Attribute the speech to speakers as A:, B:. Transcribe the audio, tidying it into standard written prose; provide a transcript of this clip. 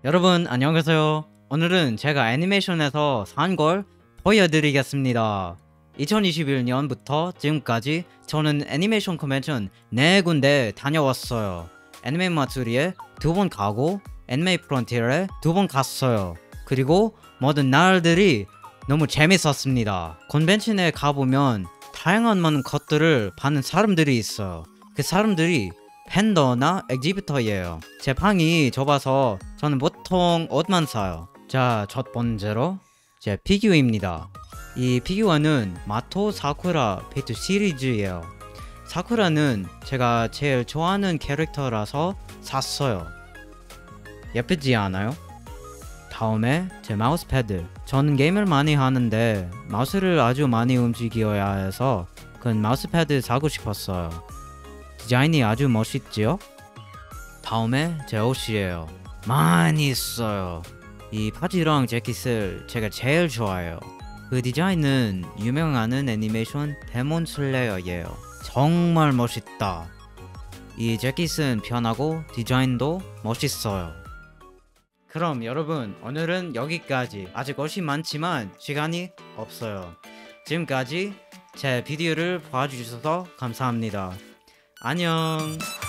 A: 여러분 안녕하세요. 오늘은 제가 애니메이션에서 산 걸 보여드리겠습니다. 2021년부터 지금까지 저는 애니메이션 컨벤션 4군데 다녀왔어요. 애니메 마츠리에 2번 가고 애니메 프론티어에 2번 갔어요. 그리고 모든 날들이 너무 재밌었습니다. 컨벤션에 가보면 다양한 많은 것들을 받는 사람들이 있어요. 그 사람들이 팬더나 엑지비터예요. 제 방이 좁아서 저는 보통 옷만 사요. 자, 첫 번째로 제 피규어입니다. 이 피규어는 마토 사쿠라 페이트 시리즈예요. 사쿠라는 제가 제일 좋아하는 캐릭터라서 샀어요. 예쁘지 않아요? 다음에 제 마우스패드. 저는 게임을 많이 하는데 마우스를 아주 많이 움직여야 해서 그 마우스패드 사고 싶었어요. 디자인이 아주 멋있지요? 다음에 제 옷이에요. 많이 있어요. 이 바지랑 재킷을 제가 제일 좋아해요. 그 디자인은 유명한 애니메이션 데몬 슬레이어예요. 정말 멋있다. 이 재킷은 편하고 디자인도 멋있어요. 그럼 여러분, 오늘은 여기까지. 아직 옷이 많지만 시간이 없어요. 지금까지 제 비디오를 봐주셔서 감사합니다. 안녕.